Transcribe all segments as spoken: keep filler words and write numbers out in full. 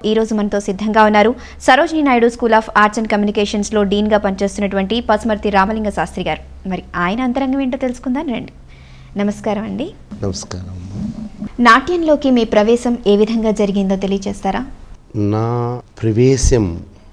ఈ రోజు మనతో సిద్ధంగా ఉన్నారు Sarojini Naidu school of arts and communications లో డీన్ గా పనిచేస్తున్నటువంటి పసుమర్తి రామలింగ శాస్త్రి గారు. మరి ఆయన అంతరంగం ఏంటో తెలుసుకుందాం రండి. నమస్కారం అండి. నమస్కారం. నాట్యంలోకి మీ ప్రవేశం ఏ విధంగా జరిగిందో తెలియజేస్తారా? నా ప్రవేశం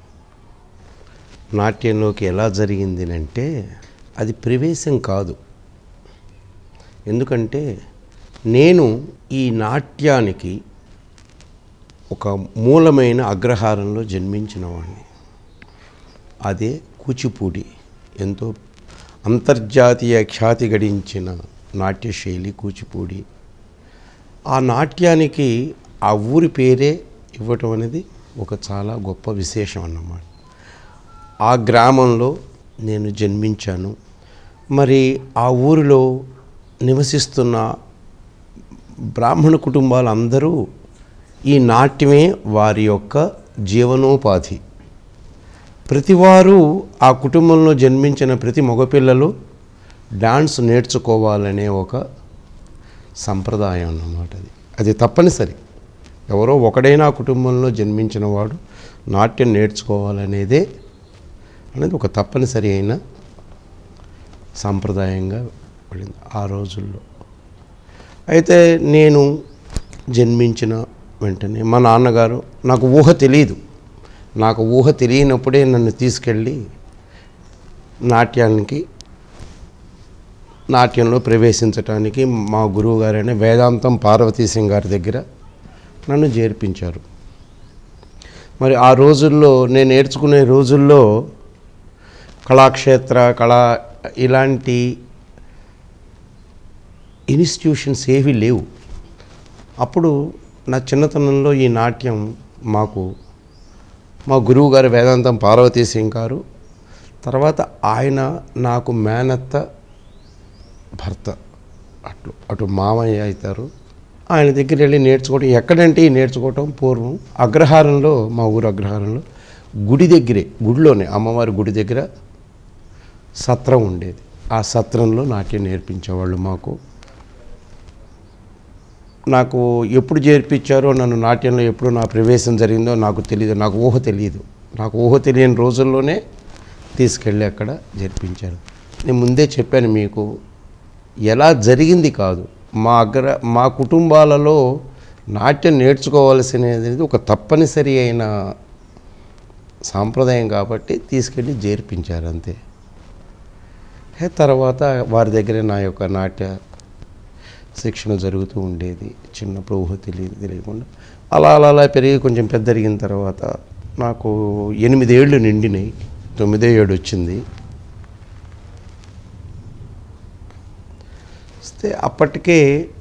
నాట్యంలోకి ఎలా జరిగింది అంటే అది ప్రవేశం కాదు. ఎందుకంటే నేను ఈ నాట్యానికి ఒక మూలమైన అగ్రహారంలో జన్మించిన వాడిని. అదే కూచిపూడి. ఎంతో అంతర్జాతీయ ఖ్యాతి గడించిన నాట్యశైలి కూచిపూడి. ఆ నాట్యానికి ఆ ఊరి పేరే ఇవ్వటం అనేది ఒక చాలా గొప్ప విశేషం అన్నమాట. ఆ గ్రామంలో నేను జన్మించాను. మరి ఆ ఊరిలో నివసిస్తున్న బ్రాహ్మణ కుటుంబాలందరూ ఈ నాట్యమే వారి యొక్క జీవనోపాధి. ప్రతివారు ఆ కుటుంబంలో జన్మించిన ప్రతి మగపిల్లలు డాన్స్ నేర్చుకోవాలనే ఒక సంప్రదాయం అన్నమాట. అది అది తప్పనిసరి. ఎవరో ఒకడైనా ఆ కుటుంబంలో జన్మించిన వాడు నాట్యం నేర్చుకోవాలనేదే అనేది ఒక తప్పనిసరి అయిన సాంప్రదాయంగా పడింది ఆ రోజుల్లో. అయితే నేను జన్మించిన వెంటనే మా నాన్నగారు, నాకు ఊహ తెలియదు, నాకు ఊహ తెలియనప్పుడే నన్ను తీసుకెళ్ళి నాట్యానికి నాట్యంలో ప్రవేశించడానికి మా గురువు గారైన వేదాంతం పార్వతీ సింగ్ గారి దగ్గర నన్ను చేర్పించారు. మరి ఆ రోజుల్లో నేను నేర్చుకునే రోజుల్లో కళాక్షేత్ర కళా ఇలాంటి ఇన్స్టిట్యూషన్స్ ఏవీ లేవు. అప్పుడు నా చిన్నతనంలో ఈ నాట్యం మాకు మా గురువు గారు వేదాంతం పార్వతీ సింగ్ గారు, తర్వాత ఆయన నాకు మేనత్త భర్త, అటు అటు మామయ్య అవుతారు, ఆయన దగ్గర వెళ్ళి నేర్చుకోవటం. ఎక్కడంటే ఈ నేర్చుకోవటం పూర్వం అగ్రహారంలో, మా ఊరు అగ్రహారంలో గుడి దగ్గరే, గుడిలోనే అమ్మవారి గుడి దగ్గర సత్రం ఉండేది. ఆ సత్రంలో నాట్యం నేర్పించేవాళ్ళు మాకు. నాకు ఎప్పుడు చేర్పించారో, నన్ను నాట్యంలో ఎప్పుడు నా ప్రవేశం జరిగిందో నాకు తెలియదు. నాకు ఊహ తెలియదు. నాకు ఊహ తెలియని రోజుల్లోనే తీసుకెళ్ళి అక్కడ జరిపించారు. నేను ముందే చెప్పాను మీకు, ఎలా జరిగింది కాదు, మా అగ్ర మా కుటుంబాలలో నాట్యం నేర్చుకోవాల్సినది ఒక తప్పనిసరి అయిన సాంప్రదాయం కాబట్టి తీసుకెళ్ళి చేర్పించారు అంతే. తర్వాత వారి దగ్గర నా యొక్క నాట్య శిక్షణ జరుగుతూ ఉండేది. చిన్నప్పుడు ఊహ తెలియదు తెలియకుండా అలా అలా అలా పెరిగి కొంచెం పెద్దరిగిన తర్వాత నాకు ఎనిమిదేళ్ళు నిండినాయి, తొమ్మిదో ఏడు వచ్చింది. వస్తే అప్పటికే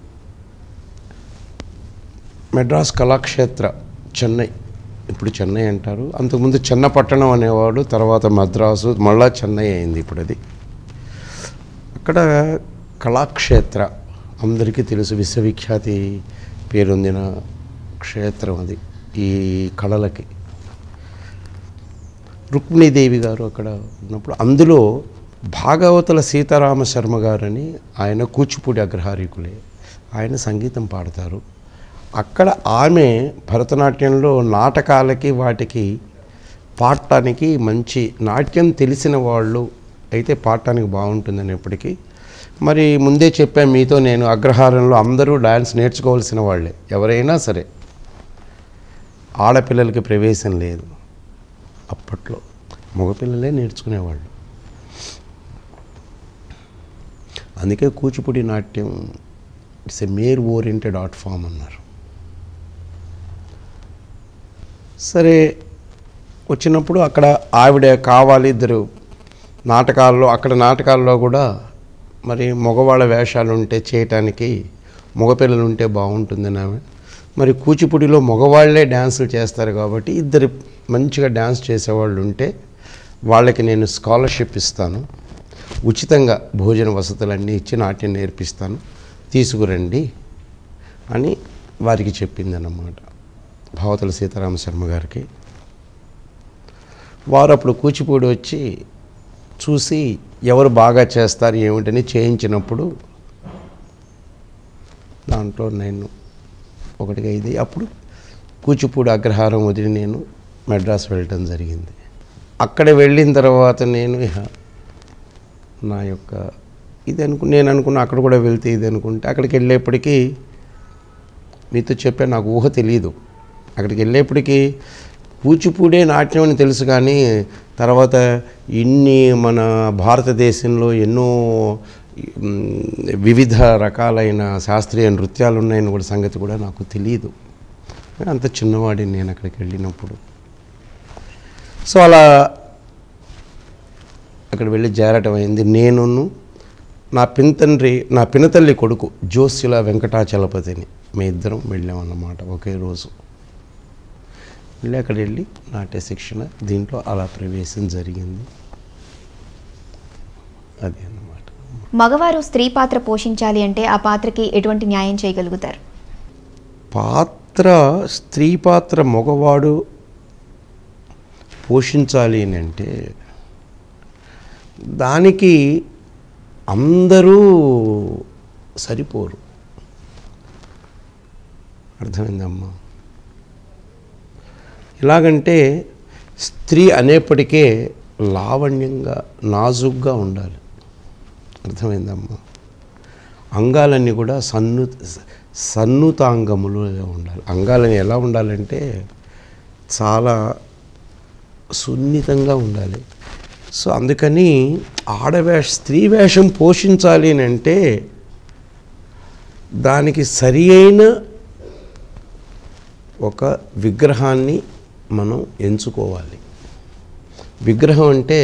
మెడ్రాస్ కళాక్షేత్ర చెన్నై, ఇప్పుడు చెన్నై అంటారు, అంతకుముందు చెన్నపట్టణం అనేవాడు, తర్వాత మద్రాసు, మళ్ళా చెన్నై అయింది ఇప్పుడు. అది అక్కడ కళాక్షేత్ర అందరికీ తెలుసు, విశ్వవిఖ్యాతి పేరొందిన క్షేత్రం అది ఈ కళలకి. రుక్మిణీదేవి గారు అక్కడ ఉన్నప్పుడు, అందులో భాగవతుల సీతారామ శర్మ గారని ఆయన కూచిపూడి అగ్రహారీకులే, ఆయన సంగీతం పాడతారు. అక్కడ ఆమె భరతనాట్యంలో నాటకాలకి వాటికి పాడటానికి మంచి నాట్యం తెలిసిన వాళ్ళు అయితే పాడటానికి బాగుంటుందని ఎప్పటికీ. మరి ముందే చెప్పాను మీతో, నేను అగ్రహారంలో అందరూ డ్యాన్స్ నేర్చుకోవాల్సిన వాళ్ళే, ఎవరైనా సరే. ఆడపిల్లలకి ప్రవేశం లేదు అప్పట్లో, మగపిల్లలే నేర్చుకునేవాళ్ళు. అందుకే కూచిపూడి నాట్యం it's a male oriented art form అన్నారు. సరే వచ్చినప్పుడు అక్కడ ఆవిడ కావాలి, ఇద్దరు నాటకాల్లో, అక్కడ నాటకాల్లో కూడా మరి మగవాళ్ళ వేషాలు ఉంటే చేయటానికి మగపిల్లలు ఉంటే బాగుంటుందని ఆమె. మరి కూచిపూడిలో మగవాళ్లే డ్యాన్సులు చేస్తారు కాబట్టి ఇద్దరు మంచిగా డ్యాన్స్ చేసేవాళ్ళు ఉంటే వాళ్ళకి నేను స్కాలర్షిప్ ఇస్తాను, ఉచితంగా భోజన వసతులన్నీ ఇచ్చి నాట్యం నేర్పిస్తాను, తీసుకురండి అని వారికి చెప్పిందన్నమాట, భావతుల సీతారామ శర్మ గారికి. వారు అప్పుడు కూచిపూడి వచ్చి చూసి ఎవరు బాగా చేస్తారు ఏమిటని చేయించినప్పుడు దాంట్లో నేను ఒకటిగా ఇది అప్పుడు కూచిపూడి అగ్రహారం వదిలి నేను మెడ్రాస్ వెళ్ళటం జరిగింది. అక్కడ వెళ్ళిన తర్వాత నేను ఇహ నా యొక్క ఇది అనుకు నేను అనుకున్న అక్కడ కూడా వెళ్తే ఇది అనుకుంటే అక్కడికి వెళ్ళేప్పటికీ మీతో చెప్పే నాకు ఊహ తెలియదు. అక్కడికి వెళ్ళేప్పటికీ కూచిపూడే నాట్యం అని తెలుసు, కానీ తర్వాత ఇన్ని మన భారతదేశంలో ఎన్నో వివిధ రకాలైన శాస్త్రీయ నృత్యాలు ఉన్నాయని కూడా సంగతి కూడా నాకు తెలియదు. అంత చిన్నవాడిని నేను అక్కడికి వెళ్ళినప్పుడు. సో అలా అక్కడ వెళ్ళి చేరటం అయింది. నేను నా పినతండ్రి నా పినతల్లి కొడుకు జోస్యుల వెంకటాచలపతిని మీ ఇద్దరం వెళ్ళామన్నమాట ఒకే రోజు. వెళ్ళి అక్కడ వెళ్ళి నాట్య శిక్షణ దీంట్లో అలా ప్రవేశం జరిగింది. అది అన్నమాట. మగవారు స్త్రీ పాత్ర పోషించాలి అంటే ఆ పాత్రకి ఎటువంటి న్యాయం చేయగలుగుతారు? పాత్ర స్త్రీ పాత్ర మగవాడు పోషించాలి అని అంటే దానికి అందరూ సరిపోరు. అర్థమైందమ్మా? ఎలాగంటే స్త్రీ అనేప్పటికే లావణ్యంగా నాజుగ్గా ఉండాలి. అర్థమైందమ్మా? అంగాలన్నీ కూడా సన్ను సన్నుతాంగములుగా ఉండాలి. అంగాలని ఎలా ఉండాలంటే చాలా సున్నితంగా ఉండాలి. సో అందుకని ఆడవేష స్త్రీ వేషం పోషించాలి అని అంటే దానికి సరి అయిన ఒక విగ్రహాన్ని మనం ఎంచుకోవాలి. విగ్రహం అంటే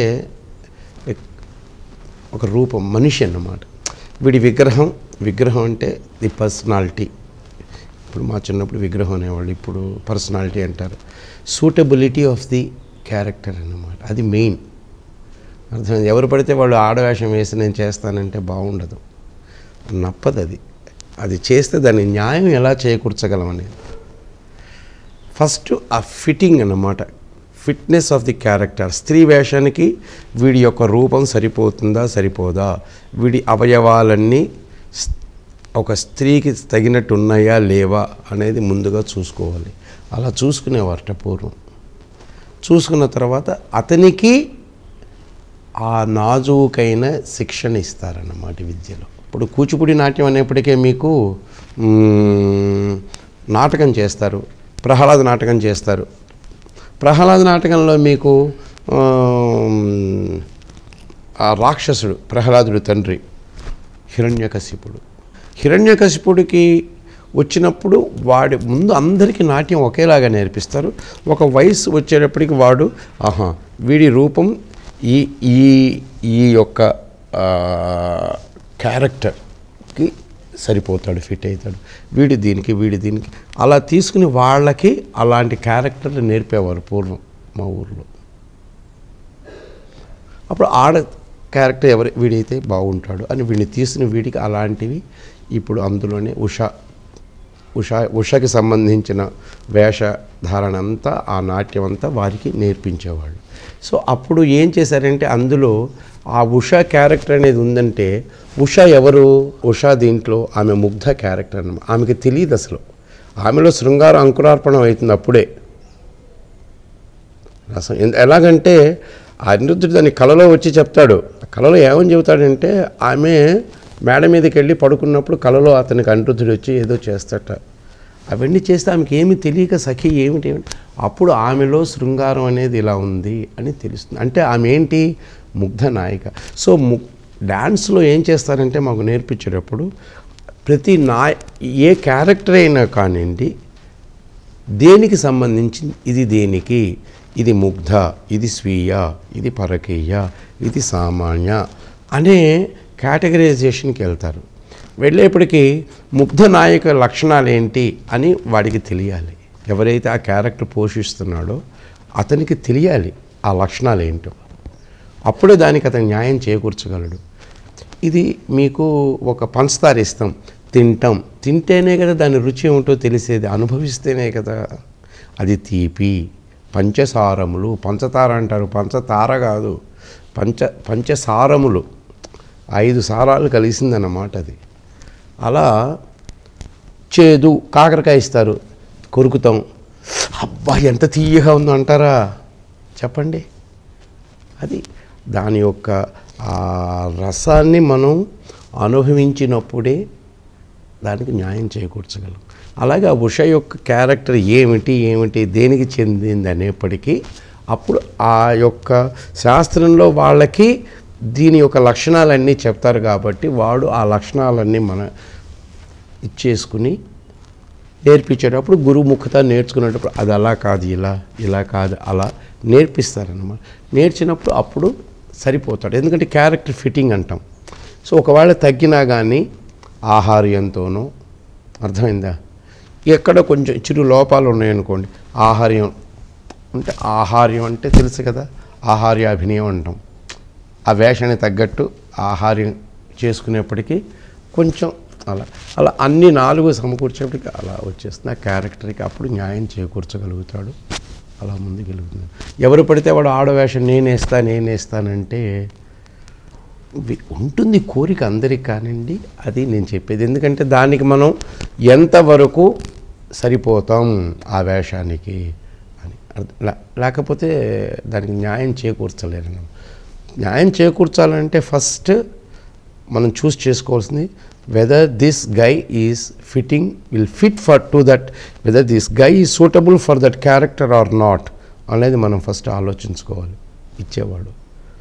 ఒక రూపం, మనిషి అన్నమాట. వీడి విగ్రహం విగ్రహం అంటే ది పర్సనాలిటీ. ఇప్పుడు మా చిన్నప్పుడు విగ్రహం అనేవాళ్ళు, ఇప్పుడు పర్సనాలిటీ అంటారు. సూటబిలిటీ ఆఫ్ ది క్యారెక్టర్ అన్నమాట. అది మెయిన్. అర్థమైంది? ఎవరు పడితే వాళ్ళు ఆడవేషం వేసి నేను చేస్తానంటే బాగుండదు, నప్పదు. అది అది చేస్తే దాన్ని న్యాయం ఎలా చేకూర్చగలం అనేది ఫస్ట్ ఆ ఫిట్టింగ్ అన్నమాట. Fitness of the character. స్త్రీ వేషానికి వీడి యొక్క రూపం సరిపోతుందా సరిపోదా, వీడి అవయవాలన్నీ ఒక స్త్రీకి తగినట్టు ఉన్నాయా లేవా అనేది ముందుగా చూసుకోవాలి. అలా చూసుకునేవారట పూర్వం. చూసుకున్న తర్వాత అతనికి ఆ నాజుకైన శిక్షణ ఇస్తారన్నమాట విద్యలో. ఇప్పుడు కూచిపూడి నాట్యం అనేప్పటికే మీకు నాటకం చేస్తారు, ప్రహ్లాద నాటకం చేస్తారు. ప్రహ్లాద నాటకంలో మీకు ఆ రాక్షసుడు ప్రహ్లాదుడు తండ్రి హిరణ్యకశిపుడు. హిరణ్యకశిపుడికి వచ్చినప్పుడు వాడి ముందు అందరికీ నాట్యం ఒకేలాగా నేర్పిస్తారు. ఒక వయసు వచ్చేటప్పటికి వాడు ఆహా వీడి రూపం ఈ ఈ ఈ యొక్క క్యారెక్టర్కి సరిపోతాడు, ఫిట్ అవుతాడు, వీడి దీనికి వీడి దీనికి అలా తీసుకుని వాళ్ళకి అలాంటి క్యారెక్టర్లు నేర్పేవారు పూర్వం మా ఊర్లో. అప్పుడు ఆడ క్యారెక్టర్ ఎవరు వీడైతే బాగుంటాడు అని వీడిని తీసుకుని వీడికి అలాంటివి ఇప్పుడు అందులోనే ఉషా ఉషా ఉషకి సంబంధించిన వేషధారణ అంతా ఆ నాట్యం అంతా వారికి నేర్పించేవాళ్ళు. సో అప్పుడు ఏం చేశారంటే అందులో ఆ ఉషా క్యారెక్టర్ అనేది ఉందంటే ఉషా ఎవరు? ఉషా దీంట్లో ఆమె ముగ్ధ క్యారెక్టర్ అన్నమాట. ఆమెకి తెలియదు అసలు, ఆమెలో శృంగార అంకురార్పణం అవుతుంది అప్పుడే రసం. ఎలాగంటే అనిరుద్ధుడు దాన్ని కళలో వచ్చి చెప్తాడు. కళలో ఏమని చెబుతాడంటే ఆమె మేడ మీదకి వెళ్ళి పడుకున్నప్పుడు కళలో అతనికి అనిరుద్ధుడు వచ్చి ఏదో చేస్తాట. అవన్నీ చేస్తే ఆమెకి ఏమి తెలియక సఖి ఏమిటి ఏమిటి అప్పుడు ఆమెలో శృంగారం అనేది ఇలా ఉంది అని తెలుస్తుంది. అంటే ఆమె ఏంటి? ముగ్ధ నాయిక. సో ము డ్యాన్స్లో ఏం చేస్తారంటే మాకు నేర్పించేటప్పుడు ప్రతి నా ఏ క్యారెక్టర్ అయినా కానివ్వండి దేనికి సంబంధించి ఇది దేనికి, ఇది ముగ్ధ, ఇది స్వీయ, ఇది పరకీయ, ఇది సామాన్య అనే కేటగరైజేషన్కి వెళ్తారు. వెళ్ళేప్పటికీ ముగ్ధ నాయక లక్షణాలు ఏంటి అని వాడికి తెలియాలి. ఎవరైతే ఆ క్యారెక్టర్ పోషిస్తున్నాడో అతనికి తెలియాలి ఆ లక్షణాలు ఏంటో. అప్పుడే దానికి అతను న్యాయం చేకూర్చగలడు. ఇది మీకు ఒక పంచదార ఇస్తాం, తింటాం, తింటేనే కదా దాని రుచి ఏమిటో తెలిసేది, అనుభవిస్తేనే కదా. అది తీపి, పంచసారములు, పంచతార అంటారు, పంచతార కాదు, పంచ పంచసారములు, ఐదు సారాలు కలిసిందన్నమాట అది. అలా చేదు, కాకరకాయ ఇస్తారు, కొరుకుతాం, అబ్బా ఎంత తీయగా ఉందో అంటారా? చెప్పండి. అది దాని యొక్క ఆ రసాన్ని మనం అనుభవించినప్పుడే దానికి న్యాయం చేకూర్చగలం. అలాగే ఆ ఉష యొక్క క్యారెక్టర్ ఏమిటి ఏమిటి దేనికి చెందింది అనేప్పటికీ అప్పుడు ఆ యొక్క శాస్త్రంలో వాళ్ళకి దీని యొక్క లక్షణాలన్నీ చెప్తారు కాబట్టి వాడు ఆ లక్షణాలన్నీ మన ఇచ్చేసుకుని నేర్పించేటప్పుడు గురుముఖత నేర్చుకునేటప్పుడు అది అలా కాదు ఇలా ఇలా కాదు అలా నేర్పిస్తారన్నమాట. నేర్చినప్పుడు అప్పుడు సరిపోతాడు. ఎందుకంటే క్యారెక్టర్ ఫిట్టింగ్ అంటాం. సో ఒకవేళ తగ్గినా కానీ ఆహార్యంతోనో, అర్థమైందా, ఎక్కడ కొంచెం చిరు లోపాలు ఉన్నాయనుకోండి, ఆహార్యం అంటే ఆహార్యం అంటే తెలుసు కదా, ఆహార్యాభినయం అంటాం. ఆ వేషానికి తగ్గట్టు ఆహార్యం చేసుకునేప్పటికీ కొంచెం అలా అలా అన్ని నాలుగు సమకూర్చేప్పటికి అలా వచ్చేస్తుంది ఆ క్యారెక్టర్కి. అప్పుడు న్యాయం చేకూర్చగలుగుతాడు, అలా ముందుకెలుగుతుంది. ఎవరు పడితే వాడు ఆడవేషం నేనేస్తా నేనేస్తానంటే ఉంటుంది కోరిక అందరికి కానివ్వండి. అది నేను చెప్పేది. ఎందుకంటే దానికి మనం ఎంతవరకు సరిపోతాం ఆ వేషానికి అని లేకపోతే దానికి న్యాయం చేకూర్చలేరు. న్యాయం చేకూర్చాలంటే ఫస్ట్ మనం చూస్ చేసుకోవాల్సింది whether this guy is fitting, will fit for to that, whether this guy is suitable for that character or not అనేది మనం ఫస్ట్ ఆలోచించుకోవాలి ఇచ్చేవాడు.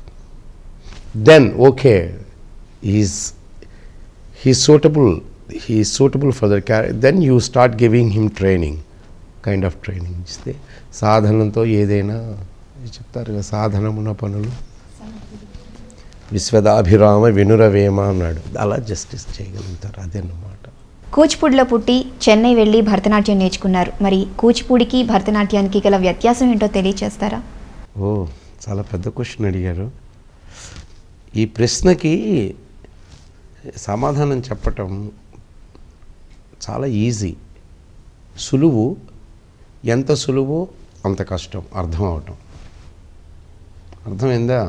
Then okay is he suitable he suitable for that character, then you start giving him training, kind of training ఇస్తే సాధనంతో ఏదైనా చెప్తారు కదా, సాధనమున పనులు విశ్వదాభిరామ వినురవేమ అన్నాడు, అలా జస్టిస్ చేయగలుగుతారు. అదేన్నమాట. కూచిపూడిలో పుట్టి చెన్నై వెళ్ళి భరతనాట్యం నేర్చుకున్నారు. మరి కూచిపూడికి భరతనాట్యానికి గల వ్యత్యాసం ఏంటో తెలియచేస్తారా? ఓ చాలా పెద్ద క్వశ్చన్ అడిగారు. ఈ ప్రశ్నకి సమాధానం చెప్పటం చాలా ఈజీ, సులువు. ఎంత సులువో అంత కష్టం అర్థం అవటం. అర్థమైందా?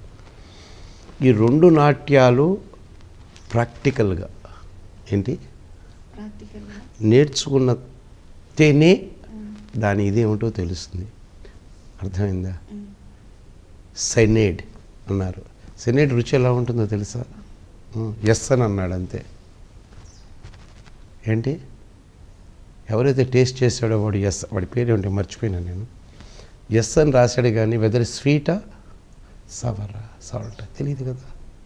ఈ రెండు నాట్యాలు ప్రాక్టికల్గా ఏంటి నేర్చుకున్నతేనే దాని ఇదేమిటో తెలుస్తుంది. అర్థమైందా? సెనేడ్ అన్నారు. సెనేడ్ రుచి ఎలా ఉంటుందో తెలుసా? ఎస్ అని అన్నాడు అంతే. ఏంటి ఎవరైతే టేస్ట్ చేశాడో వాడు ఎస్, వాడి పేరు ఏంటి మర్చిపోయినా నేను, ఎస్ అని రాశాడు. కానీ వెదర్ స్వీటా సవరా సాల్ట్ తెలియదు కదా.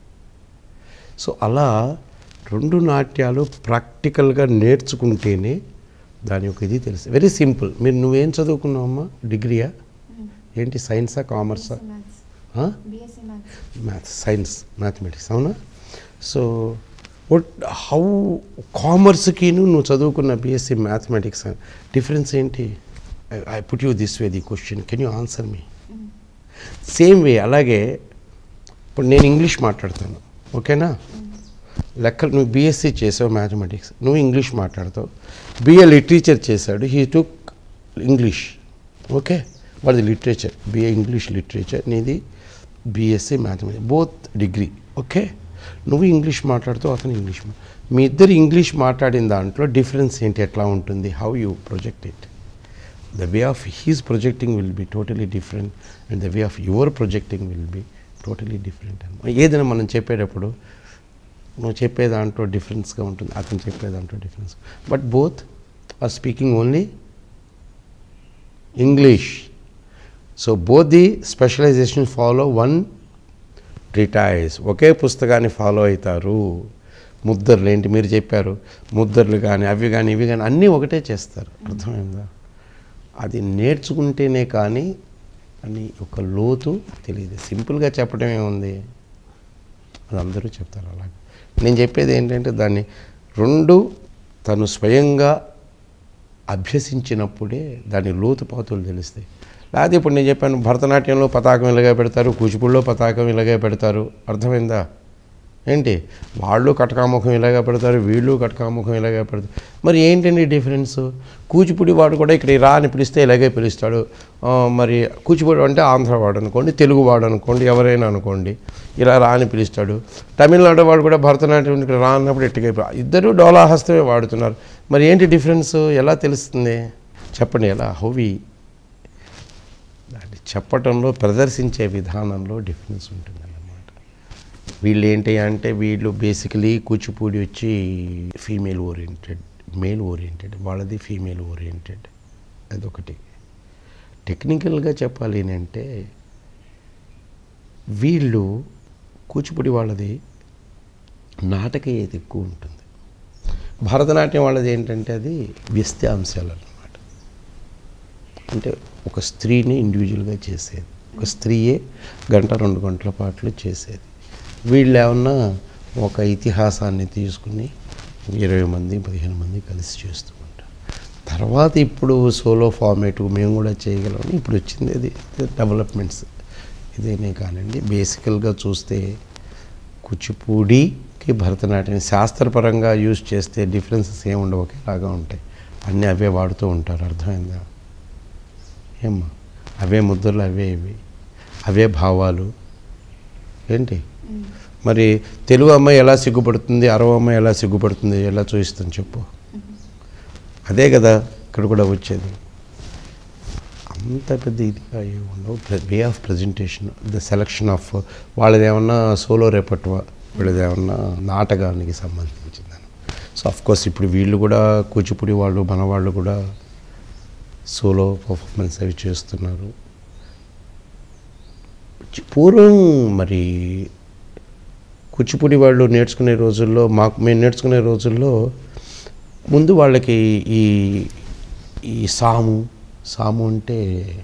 సో అలా రెండు నాట్యాలు ప్రాక్టికల్గా నేర్చుకుంటేనే దాని యొక్క ఇది తెలుసు. Very simple. మీరు నువ్వేం చదువుకున్నావమ్మా? డిగ్రీయా ఏంటి? సైన్సా కామర్సా? మ్యాథ్స్, సైన్స్, మ్యాథమెటిక్స్, అవునా? సో వట్ హౌ కామర్స్కిను నువ్వు చదువుకున్న బీఎస్సీ మ్యాథమెటిక్స్ డిఫరెన్స్ ఏంటి? I put you this way the question, can you answer me? Same way. అలాగే ఇప్పుడు నేను ఇంగ్లీష్ మాట్లాడతాను, ఓకేనా? లెక్కలు నువ్వు బీఎస్సీ చేసావు మ్యాథమెటిక్స్, నువ్వు ఇంగ్లీష్ మాట్లాడతావు. బిఏ లిటరేచర్ చేశాడు, హీ టుక్ ఇంగ్లీష్, ఓకే, వాడిది లిటరేచర్, బిఏ ఇంగ్లీష్ లిటరేచర్, నీది BSc mathematics, both degree, okay. నువ్వు ఇంగ్లీష్ మాట్లాడుతావు, అతను ఇంగ్లీష్. మీ ఇద్దరు ఇంగ్లీష్ మాట్లాడిన దాంట్లో డిఫరెన్స్ ఏంటి, ఎట్లా ఉంటుంది? How you project it? The way of his projecting will be totally different and the way of your projecting will be totally different. ఏదైనా మనం చెప్పేటప్పుడు నువ్వు చెప్పే దాంట్లో డిఫరెన్స్గా ఉంటుంది, అతను చెప్పే దాంట్లో difference. But both are speaking only English. So both the specialization follow one treatise, ఒకే పుస్తకాన్ని ఫాలో అవుతారు. ముద్దర్లు ఏంటి మీరు చెప్పారు, ముద్దర్లు కానీ అవి కానీ ఇవి కానీ అన్నీ ఒకటే చేస్తారు. అర్థమైందా? అది నేర్చుకుంటేనే కానీ అని ఒక లోతు తెలియదు. సింపుల్గా చెప్పడమే ఉంది, అది అందరూ చెప్తారు. అలాగే నేను చెప్పేది ఏంటంటే దాన్ని రెండు తను స్వయంగా అభ్యసించినప్పుడే దాని లోతుపాతులు తెలుస్తాయి. లేకపోతే ఇప్పుడు నేను చెప్పాను భరతనాట్యంలో పతాకం ఇలాగే పెడతారు, కూచిపూడిలో పతాకం ఇలాగే పెడతారు. అర్థమైందా? ఏంటి వాళ్ళు కటకాముఖం ఇలాగే పెడతారు, వీళ్ళు కటకాముఖం ఇలాగే పెడతారు. మరి ఏంటండి డిఫరెన్స్? కూచిపూడి వాడు కూడా ఇక్కడ రా అని పిలిస్తే ఇలాగే పిలుస్తాడు. మరి కూచిపూడి అంటే ఆంధ్ర వాడు అనుకోండి, తెలుగు వాడు అనుకోండి, ఎవరైనా అనుకోండి, ఇలా రా అని పిలుస్తాడు. తమిళనాడు వాడు కూడా భరతనాట్యం ఇక్కడ రా అన్నప్పుడు ఇట్టుగా ఇద్దరు డోలాహస్తమే వాడుతున్నారు. మరి ఏంటి డిఫరెన్స్? ఎలా తెలుస్తుంది చెప్పండి? ఎలా? హౌ వి చెప్పటంలో ప్రదర్శించే విధానంలో డిఫరెన్స్ ఉంటుందన్నమాట. వీళ్ళు ఏంటి అంటే వీళ్ళు బేసికలీ కూచిపూడి వచ్చి ఫీమేల్ ఓరియంటెడ్, మేల్ ఓరియంటెడ్, వాళ్ళది ఫీమేల్ ఓరియంటెడ్. అదొకటి. టెక్నికల్గా చెప్పాలి అంటే వీళ్ళు కూచిపూడి వాళ్ళది నాటకీయత ఎక్కువ ఉంటుంది. భరతనాట్యం వాళ్ళది ఏంటంటే అది వ్యస్త్యాంశాలు అన్నమాట. అంటే ఒక స్త్రీని ఇండివిజువల్గా చేసేది, ఒక స్త్రీయే గంట రెండు గంటల పాటలు చేసేది. వీళ్ళు ఏమన్నా ఒక ఇతిహాసాన్ని తీసుకుని ఇరవై మంది పదిహేను మంది కలిసి చేస్తూ ఉంటారు. తర్వాత ఇప్పుడు సోలో ఫార్మేట్ మేము కూడా చేయగలం. ఇప్పుడు వచ్చింది అది డెవలప్మెంట్స్ ఇదేనే కానండి. బేసికల్గా చూస్తే కూచిపూడికి భరతనాట్యం శాస్త్రపరంగా యూజ్ చేస్తే డిఫరెన్సెస్ ఏమి ఉండవు, ఒకేలాగా ఉంటాయి. అన్నీ అవే వాడుతూ ఉంటారు. అర్థమైందా ఏమ్మా? అవే ముద్రలు, అవే ఇవి, అవే భావాలు ఏంటి. మరి తెలుగు అమ్మాయి ఎలా సిగ్గుపడుతుంది, అరవ అమ్మాయి ఎలా సిగ్గుపడుతుంది, ఎలా చూపిస్తుంది చెప్పు? అదే కదా ఇక్కడ కూడా వచ్చేది. అంత పెద్ద ఇదిగా ఏ ఉండవు. Way of presentation, the selection of వాళ్ళది ఏమన్నా సోలో రేపట్వా, వీళ్ళది ఏమన్నా నాటకానికి సంబంధించిందని. సో అఫ్కోర్స్ ఇప్పుడు వీళ్ళు కూడా కూచిపూడి వాళ్ళు మన వాళ్ళు కూడా సోలో పర్ఫార్మెన్స్ అవి చేస్తున్నారు. పూర్వం మరి కూచిపూడి వాళ్ళు నేర్చుకునే రోజుల్లో, మాకు మేము నేర్చుకునే రోజుల్లో ముందు వాళ్ళకి ఈ ఈ సాము సాము అంటే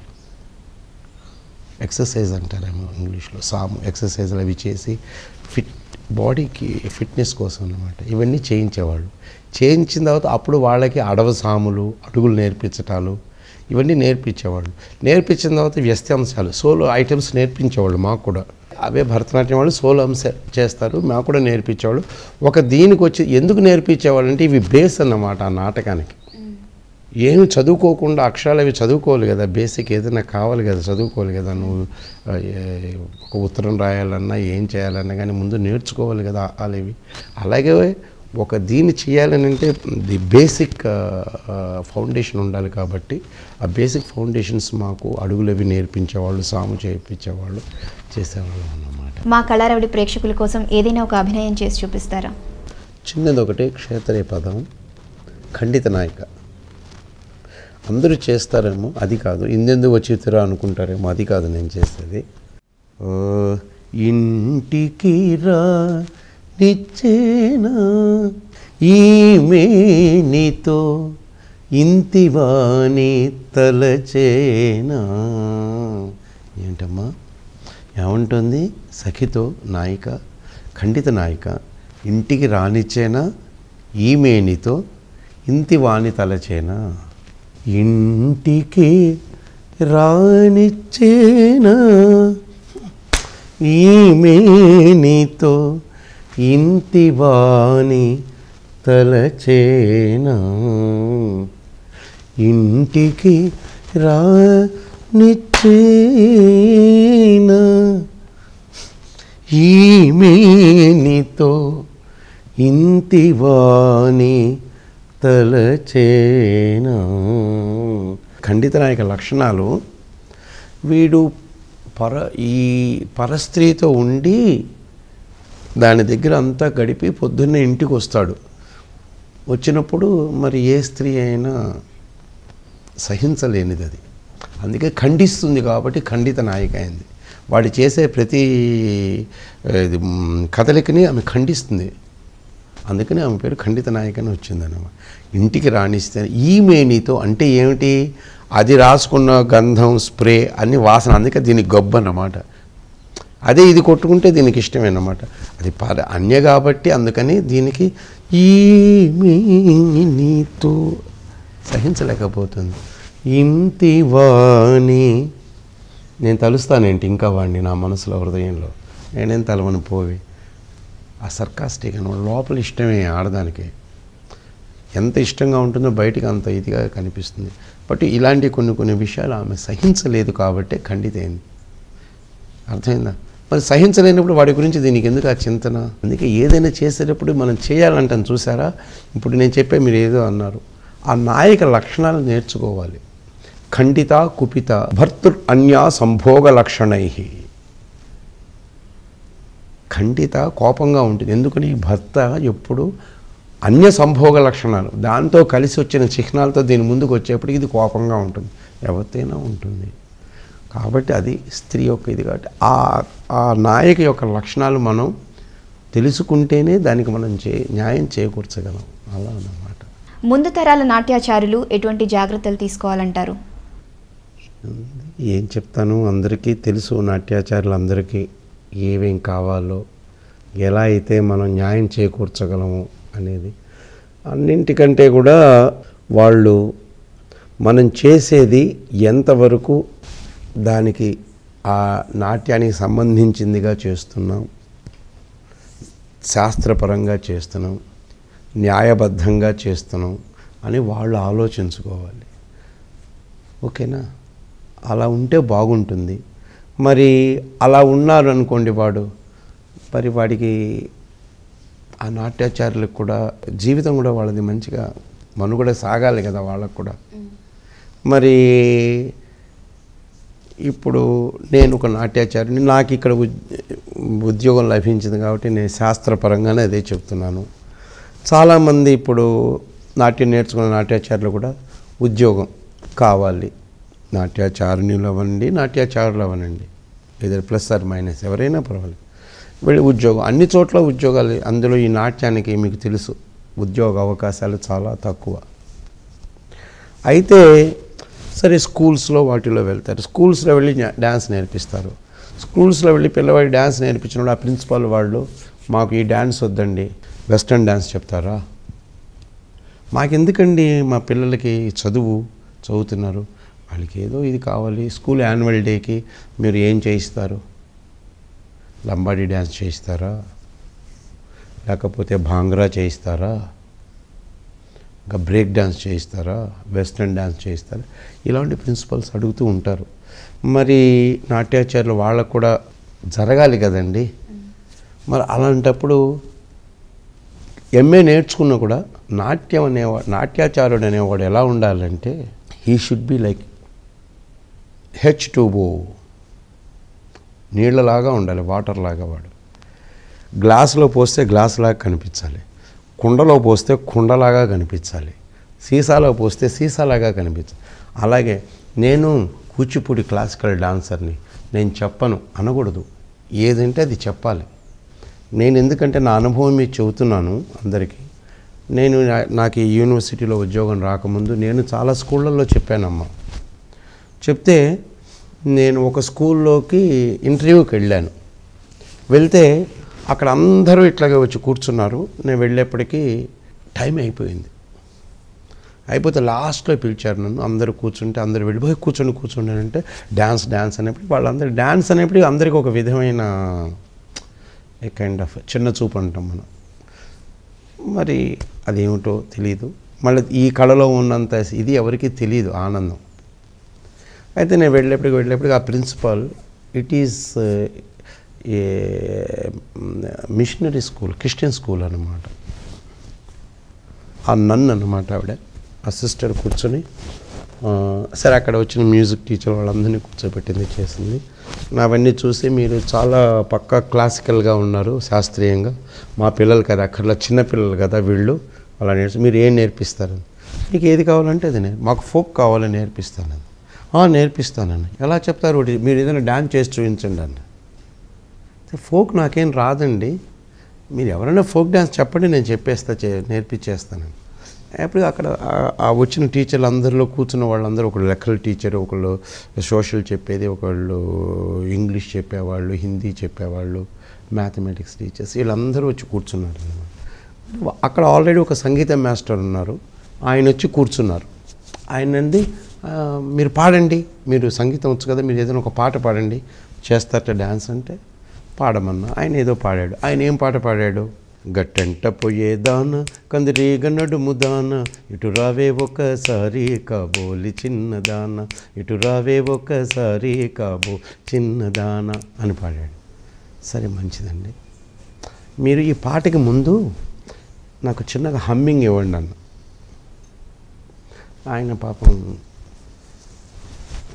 ఎక్సర్సైజ్ అంటారేమో ఇంగ్లీష్లో. సాము ఎక్సర్సైజ్లు అవి చేసి ఫిట్ బాడీకి ఫిట్నెస్ కోసం అన్నమాట. ఇవన్నీ చేయించేవాళ్ళు. చేయించిన తర్వాత అప్పుడు వాళ్ళకి అడవ సాములు, అడుగులు నేర్పించటాలు ఇవన్నీ నేర్పించేవాళ్ళు. నేర్పించిన తర్వాత వ్యస్త్యాంశాలు, సోలో ఐటమ్స్ నేర్పించేవాళ్ళు మాకు కూడా. అవే భరతనాట్యం వాళ్ళు సోలో అంశ చేస్తారు, మాకు కూడా నేర్పించేవాళ్ళు. ఒక దీనికి వచ్చి ఎందుకు నేర్పించేవాళ్ళు అంటే ఇవి బేస్ అన్నమాట ఆ నాటకానికి. ఏమి చదువుకోకుండా అక్షరాలు అవి చదువుకోవాలి కదా, బేసిక్ ఏదైనా కావాలి కదా, చదువుకోవాలి కదా. నువ్వు ఒక ఉత్తరం రాయాలన్నా ఏం చేయాలన్నా కానీ ముందు నేర్చుకోవాలి కదా అవి. అలాగే ఒక దీన్ని చేయాలని అంటే ది బేసిక్ ఫౌండేషన్ ఉండాలి. కాబట్టి ఆ బేసిక్ ఫౌండేషన్స్ మాకు అడుగులు అవి నేర్పించేవాళ్ళు, సాము చేయించేవాళ్ళు, చేసేవాళ్ళు అన్నమాట. మా కళారవుడి ప్రేక్షకుల కోసం ఏదైనా ఒక అభినయం చేసి చూపిస్తారా? చిన్నది ఒకటి క్షేత్రయ పదం, ఖండిత నాయిక. అందరూ చేస్తారేమో, అది కాదు. ఇందెందుకు వచ్చిరా అనుకుంటారేమో, అది కాదు నేను చేసేది. ఇంటికి రా నిచ్చేనా ఈమె నీతో ఇంతివాని తలచేనా. ఏంటమ్మా ఏమంటుంది? సఖితో నాయిక, ఖండిత నాయిక, ఇంటికి రానిచ్చేనా ఈమెనితో ఇంతివాని తలచేనా. ఇంటికి రానిచ్చేనా ఈమెనితో ఇంతివాని తలచేనా. ఇంటికి రానిచ్చేనా ఈమెనితో ఇంతివాని తలచేనా. ఖండిత నాయక లక్షణాలు, వీడు పర ఈ పరస్త్రీతో ఉండి దాని దగ్గర అంతా గడిపి పొద్దున్నే ఇంటికి వస్తాడు. వచ్చినప్పుడు మరి ఏ స్త్రీ అయినా సహించలేనిది అది, అందుకే ఖండిస్తుంది. కాబట్టి ఖండిత నాయిక అయింది. వాడు చేసే ప్రతి కదలికని ఆమె ఖండిస్తుంది. అందుకని ఆమె పేరు ఖండిత నాయిక అని వచ్చిందన్నమాట. ఇంటికి రాణిస్తే ఈమెనితో అంటే ఏమిటి? అది రాసుకున్న గంధం, స్ప్రే అన్ని వాసన, అందుకే దీనికి గబ్బు అన్నమాట. అదే ఇది కొట్టుకుంటే దీనికి ఇష్టమేనమాట. అది పర అన్య కాబట్టి అందుకని దీనికి ఈమెనితో సహించలేకపోతుంది. ఇంటి వాణి, నేను తలుస్తానేంటి ఇంకా వాడిని నా మనసులో హృదయంలో, నేనేం తలవని పోవి. ఆ సర్కాస్టిక్ అని లోపల ఇష్టమే ఆడదానికి. ఎంత ఇష్టంగా ఉంటుందో బయటికి అంత ఇదిగా కనిపిస్తుంది. బట్ ఇలాంటి కొన్ని కొన్ని విషయాలు ఆమె సహించలేదు కాబట్టి ఖండితైంది. అర్థమైందా? మరి సహించలేనప్పుడు వాడి గురించి దీనికి ఎందుకు ఆ చింతన? అందుకే ఏదైనా చేసేటప్పుడు మనం చేయాలంటాను చూసారా. ఇప్పుడు నేను చెప్పే మీరు ఏదో అన్నారు, ఆ నాయక లక్షణాలు నేర్చుకోవాలి. ఖండిత కుపిత భర్తృ అన్యా సంభోగ లక్షణై. ఖండిత కోపంగా ఉంటుంది, ఎందుకని భర్త ఎప్పుడు అన్య సంభోగ లక్షణాలు దాంతో కలిసి వచ్చిన చిహ్నాలతో దీని ముందుకు వచ్చేప్పటికి ఇది కోపంగా ఉంటుంది, ఎవరితైనా ఉంటుంది. కాబట్టి అది స్త్రీ యొక్క ఇది. కాబట్టి ఆ ఆ నాయక యొక్క లక్షణాలు మనం తెలుసుకుంటేనే దానికి మనం చే న్యాయం చేకూర్చగలం. అలా అన్నమాట. ముందు తరాల నాట్యాచారులు ఎటువంటి జాగ్రత్తలు తీసుకోవాలంటారు? ఏం చెప్తాను, అందరికీ తెలుసు నాట్యాచారులు అందరికీ ఏమేం కావాలో, ఎలా అయితే మనం న్యాయం చేకూర్చగలము అనేది. అన్నింటికంటే కూడా వాళ్ళు మనం చేసేది ఎంతవరకు దానికి ఆ నాట్యానికి సంబంధించిందిగా చేస్తున్నాం, శాస్త్రపరంగా చేస్తున్నాం, న్యాయబద్ధంగా చేస్తున్నాం అని వాళ్ళు ఆలోచించుకోవాలి. ఓకేనా? అలా ఉంటే బాగుంటుంది. మరి అలా ఉన్నారు అనుకోండి వాడు, మరి వాడికి ఆ నాట్యాచార్యులకు కూడా జీవితం కూడా వాళ్ళది మంచిగా మనుగడ సాగాలి కదా వాళ్ళకు కూడా. మరి ఇప్పుడు నేను ఒక నాట్యాచార్యుని, నాకు ఇక్కడ ఉద్యోగం లభించింది కాబట్టి నేను శాస్త్రపరంగానే అదే చెప్తున్నాను. చాలామంది ఇప్పుడు నాట్యం నేర్చుకున్న నాట్యాచార్యులు కూడా ఉద్యోగం కావాలి, నాట్యాచారుణులు అవ్వండి, నాట్యాచారులు అవ్వనండి, ఇద్దరు ప్లస్ ఆర్ మైనస్ ఎవరైనా పర్వాలేదు, వెళ్ళి ఉద్యోగం. అన్ని చోట్ల ఉద్యోగాలు. అందులో ఈ నాట్యానికి మీకు తెలుసు ఉద్యోగ అవకాశాలు చాలా తక్కువ. అయితే సరే స్కూల్స్లో వాటిలో వెళ్తారు, స్కూల్స్లో వెళ్ళి డ్యాన్స్ నేర్పిస్తారు. స్కూల్స్లో వెళ్ళి పిల్లవాడి డ్యాన్స్ నేర్పించినప్పుడు ఆ ప్రిన్సిపాల్ వాళ్ళు మాకు ఈ డ్యాన్స్ వద్దండి, వెస్ట్రన్ డ్యాన్స్ చెప్తారా, మాకెందుకండి మా పిల్లలకి చదువు చదువుతున్నారు, వాళ్ళకి ఏదో ఇది కావాలి. స్కూల్ యాన్యువల్ డేకి మీరు ఏం చేయిస్తారు, లంబాడీ డ్యాన్స్ చేయిస్తారా, లేకపోతే భాంగ్రా చేయిస్తారా, ఇంకా బ్రేక్ డ్యాన్స్ చేయిస్తారా, వెస్ట్రన్ డ్యాన్స్ చేయిస్తారా, ఇలాంటి ప్రిన్సిపల్స్ అడుగుతూ ఉంటారు. మరి నాట్యాచార్యులు వాళ్ళకు కూడా జరగాలి కదండి. మరి అలాంటప్పుడు ఎంఏ నేర్చుకున్నా కూడా నాట్యం అనేవాడు, నాట్యాచార్యుడు అనేవాడు ఎలా ఉండాలంటే he should be like H two O, నీళ్ళలాగా ఉండాలి, వాటర్ లాగా. వాడు గ్లాసులో పోస్తే గ్లాస్ లాగా కనిపించాలి, కుండలో పోస్తే కుండలాగా కనిపించాలి, సీసాలో పోస్తే సీసాలాగా కనిపించాలి. అలాగే నేను కూచిపూడి క్లాసికల్ డాన్సర్ని, నేను చెప్పను అనకూడదు, ఏదంటే అది చెప్పాలి. నేను ఎందుకంటే నా అనుభవం మీకు చెబుతున్నాను అందరికీ. నేను నాకు ఈ యూనివర్సిటీలో ఉద్యోగం రాకముందు నేను చాలా స్కూళ్ళల్లో చెప్పానమ్మా. చెప్తే నేను ఒక స్కూల్లోకి ఇంటర్వ్యూకి వెళ్ళాను. వెళ్తే అక్కడ అందరూ ఇట్లాగే వచ్చి కూర్చున్నారు. నేను వెళ్ళేప్పటికీ టైం అయిపోయింది. అయిపోతే లాస్ట్లో పిలిచారు నన్ను. అందరూ కూర్చుంటే అందరూ వెళ్ళిపోయి కూర్చొని కూర్చుండి అంటే డ్యాన్స్ డ్యాన్స్ అనేప్పటికీ వాళ్ళందరూ డ్యాన్స్ అనేప్పటికీ అందరికీ ఒక విధమైన ఏ కైండ్ ఆఫ్ చిన్న చూపు అంటాం మనం. మరి అదేమిటో తెలీదు. మళ్ళీ ఈ కళలో ఉన్నంత ఇది ఎవరికీ తెలియదు ఆనందం. అయితే నేను వెళ్ళేప్పటికి వెళ్ళేప్పటికి ఆ principal, it is a missionary school, Christian school అన్నమాట. ఆ నన్ను అన్నమాట ఆవిడ, ఆ సిస్టర్ కూర్చొని సరే అక్కడ వచ్చిన మ్యూజిక్ టీచర్ వాళ్ళందరినీ కూర్చోబెట్టింది, చేసింది. అవన్నీ చూసి మీరు చాలా పక్కా క్లాసికల్గా ఉన్నారు, శాస్త్రీయంగా, మా పిల్లలు కదా అక్కడ చిన్నపిల్లలు కదా వీళ్ళు, అలా నేర్చు మీరు ఏం నేర్పిస్తారని. మీకు ఏది కావాలంటే అది నేను, మాకు ఫోక్ కావాలని నేర్పిస్తానని. నేర్పిస్తానని. ఎలా చెప్తారు, మీరు ఏదైనా డ్యాన్స్ చేసి చూపించండి అన్న. ఫోక్ నాకేం రాదండి, మీరు ఎవరైనా ఫోక్ డ్యాన్స్ చెప్పండి, నేను చెప్పేస్తా, చే నేర్పించేస్తానని. అప్పుడు అక్కడ ఆ వచ్చిన టీచర్లు అందరిలో కూర్చున్న వాళ్ళందరూ, ఒకళ్ళు లెక్కల టీచర్, ఒకళ్ళు సోషల్ చెప్పేది, ఒకళ్ళు ఇంగ్లీష్ చెప్పేవాళ్ళు, హిందీ చెప్పేవాళ్ళు, మ్యాథమెటిక్స్ టీచర్స్, వీళ్ళందరూ వచ్చి కూర్చున్నారు. అక్కడ ఆల్రెడీ ఒక సంగీతం మాస్టర్ ఉన్నారు, ఆయన వచ్చి కూర్చున్నారు. ఆయన అంది మీరు పాడండి, మీరు సంగీతం వచ్చు కదా, మీరు ఏదైనా ఒక పాట పాడండి, చేస్తారట డ్యాన్స్ అంటే. పాడమన్నా ఆయన ఏదో పాడాడు. ఆయన ఏం పాట పాడాడు, గట్టంట పోయేదాన కందిరీగ నడుము దాన, ఇటు రావే ఒకసారి కాబోలి చిన్నదాన, ఇటు రావే ఒకసారి కాబో చిన్నదాన అని పాడాడు. సరే మంచిదండి, మీరు ఈ పాటకి ముందు నాకు చిన్నగా హమ్మింగ్ ఇవ్వండి అన్న. ఆయన పాపం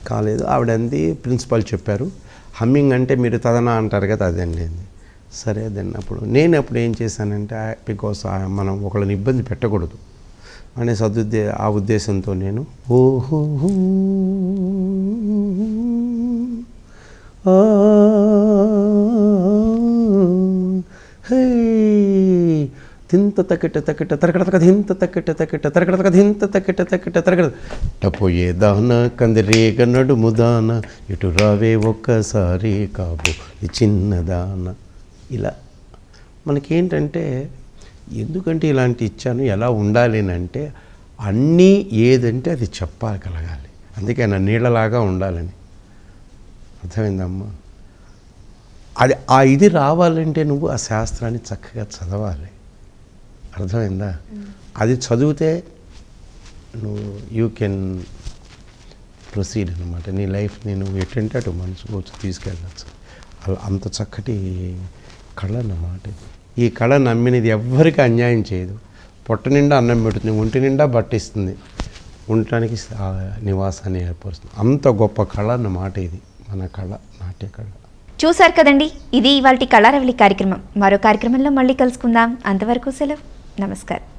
కాలేదు. ఆవిడ అంది ప్రిన్సిపాల్ చెప్పారు, హమ్మింగ్ అంటే మీరు తదనా అంటారు కదా అదండి. సరే దెన్ అప్పుడు నేను అప్పుడు ఏం చేశానంటే బికాస్ మనం ఒకళ్ళని ఇబ్బంది పెట్టకూడదు అనే సదుద్దే ఆ ఉద్దేశంతో నేను ఓహో హే తింత తక్కిట తక్కిట తరకట తక ధింత తక్కిట తక్కిట తరకట తక ధింత తక్కిట తక్కిట తరకట టపోయే దాన కందిరేగ నడుము దాన ఇటు రావే ఒక్కసారి కాబు ఈ చిన్నదాన. ఇలా మనకేంటంటే ఎందుకంటే ఇలాంటి ఇచ్చాను ఎలా ఉండాలి అంటే అన్నీ ఏదంటే అది చెప్పగలగాలి. అందుకే నా నీళ్ళలాగా ఉండాలని. అర్థమైందమ్మా? అది ఆ ఇది రావాలంటే నువ్వు ఆ శాస్త్రాన్ని చక్కగా చదవాలి. అర్థమైందా? అది చదివితే నువ్వు యూ కెన్ ప్రొసీడ్ అనమాట. నీ లైఫ్ నేను ఎటంటే అటు మనసుకోవచ్చు, తీసుకెళ్ళచ్చు. అలా అంత చక్కటి కళ అన్నమాట. ఈ కళ నమ్మినది ఎవ్వరికి అన్యాయం చేయదు. పొట్ట నిండా అన్నం పెడుతుంది, ఒంటి నిండా బట్టిస్తుంది, ఉండటానికి నివాసాన్ని ఏర్పరుస్తుంది. అంత గొప్ప కళ అన్నమాట ఇది మన కళ, నాట్య కళ. చూశారు కదండి, ఇది ఇవాల్టి కళారవళి కార్యక్రమం. మరో కార్యక్రమంలో మళ్ళీ కలుసుకుందాం. అంతవరకు సెలవు. నమస్కారం.